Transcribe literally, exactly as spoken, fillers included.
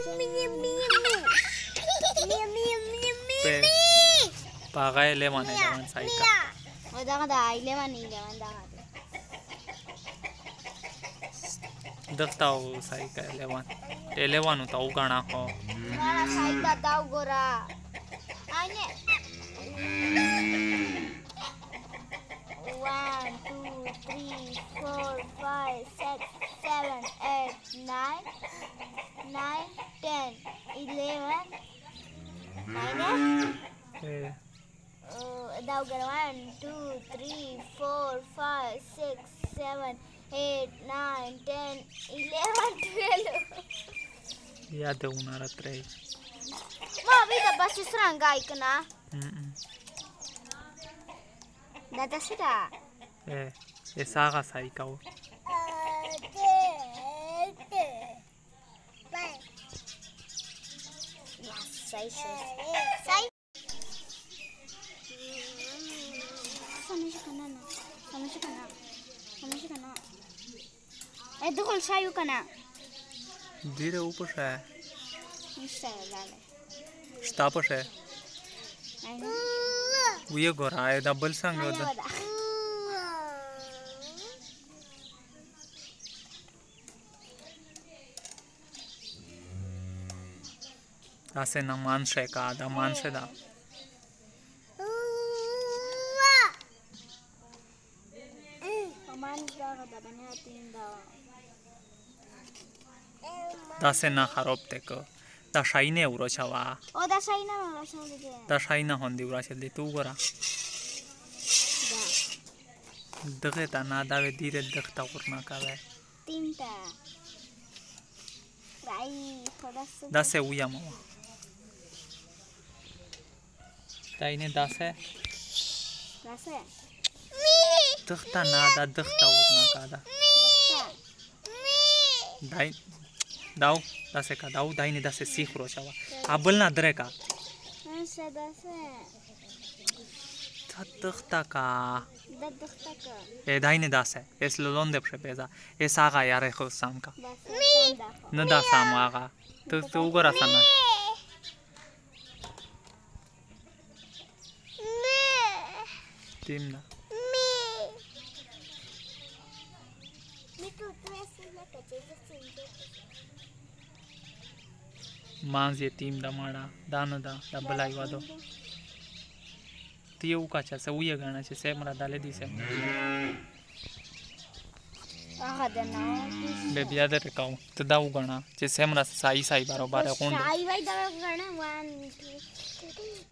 पे pakai eleven eleven saika. Oh dah kada eleven eleven dah kada. Daktaw saika eleven. Eleven utaw gana ko. Mara saika daw gora. Ane. One, two, three, four, five, six, seven, eight, nine, nine, ten, eleven, nine. Eh. Uh, daw gora one, two, three, four, five, six, seven, eight, nine, ten, eleven, twelve. Ya de una ratre. Ma vida basi serangga ikna. Hmm. Dada sida. Eh. Esa ka saika o. Sai sai. Sai. Samaj kana na. Samaj kana. Samaj kana. Eh dukul sayu kana. Dire ऊपर से है. Nishtay lale. Stapa से. Ai na. Uye gora है double sang Ai होता. na. Ase na manse ka da manse da. Paman da kada banya tinda. Da se na kharop tek. Da shaine uro chawa. Oh da sai na mala sai de. Da shaina hondi ura chali tu gora. Da. Dage ta na da ve dire dakta kurna ka ve. Tinta. Rai thoda su. Da se uya mama. Da ine da se. Da se. Dakta na da dakta kurna ka da. Da. Dai dau da se ka dau dai ne da se sikh ro chawa. Abul na dre ka. Se da se. Dakta ka. Da dakta ka. E dai ne da se. Es lolon de prebeza. Es aga yare kho sam ka. Da se da. Na da sam aga. Tu tu gora sana. Tim na. Manz ye tim da mara dana da da balai wado. Ti u ka cha se uye gana che se mara dale di se. Aha da na. Be biya de rekau. Te da u gana che se mara sai sai baro bare kondo. Sai vai da gana one two